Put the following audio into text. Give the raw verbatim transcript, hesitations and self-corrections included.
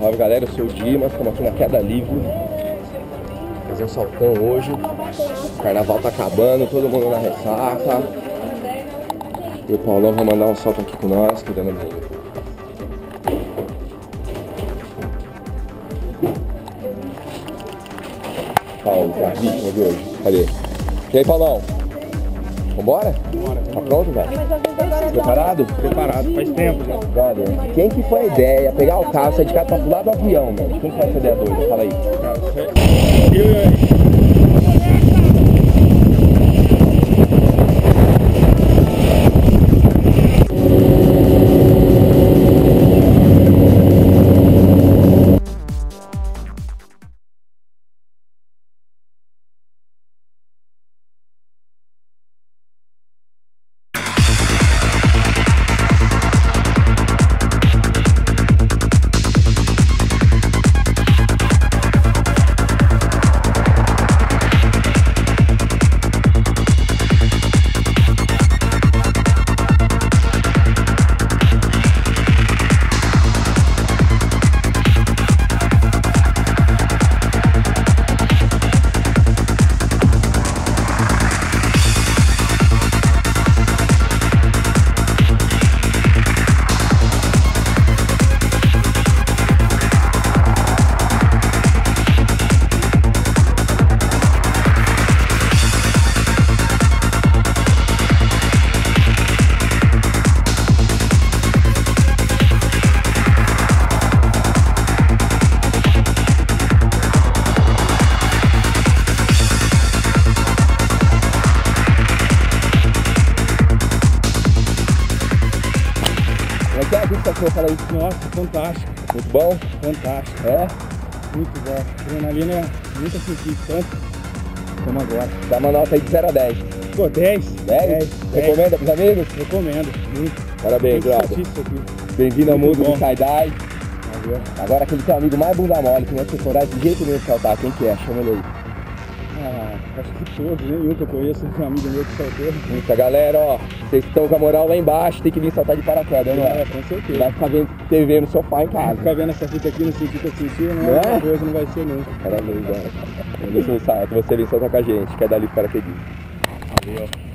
Salve galera, eu sou o Dimas, estamos aqui na queda livre. Vou fazer um saltão hoje. O carnaval tá acabando, todo mundo na ressaca. E o Paulão vai mandar um salto aqui com nós, cuidando dele. Paulo, que é a vítima de hoje. Cadê? E aí, Paulão? Vambora? Vambora. Tá pronto, velho? Preparado? Preparado, faz tempo já. Brother, quem que foi a ideia? Pegar o carro, sair de casa pra pular do avião, mano. Quem que foi essa ideia doida? Fala aí. Eu, Como é que é a vista que você fala isso? nossa, fantástico, Muito bom? fantástico, É? muito bom. Adrenalina, nunca senti tanto como agora. Dá uma nota aí de zero a dez. Pô, dez? dez? Recomenda pros amigos? Recomendo, muito. Parabéns, Muito brother. satisfeito aqui. Bem-vindo ao Muito mundo do bom. skydive. Valeu. Agora aquele teu amigo mais bunda mole, que não tem coragem de jeito nenhum de saltar. Quem que é? Chama ele aí. Ah, acho que todos, nenhum que eu conheço, um amigo meu que saltou. Muita galera, ó. Vocês que estão com a moral lá embaixo, tem que vir saltar de paraquedas, não é? É, com certeza. Vai ficar vendo T V no sofá em casa. Ficar vendo essa fita aqui, não senti que eu senti, não Não é é? outra coisa, não vai ser nunca. Parabéns, galera. Deixa um salto, você vem saltar com a gente, quer dar ali de paraquedismo. Valeu.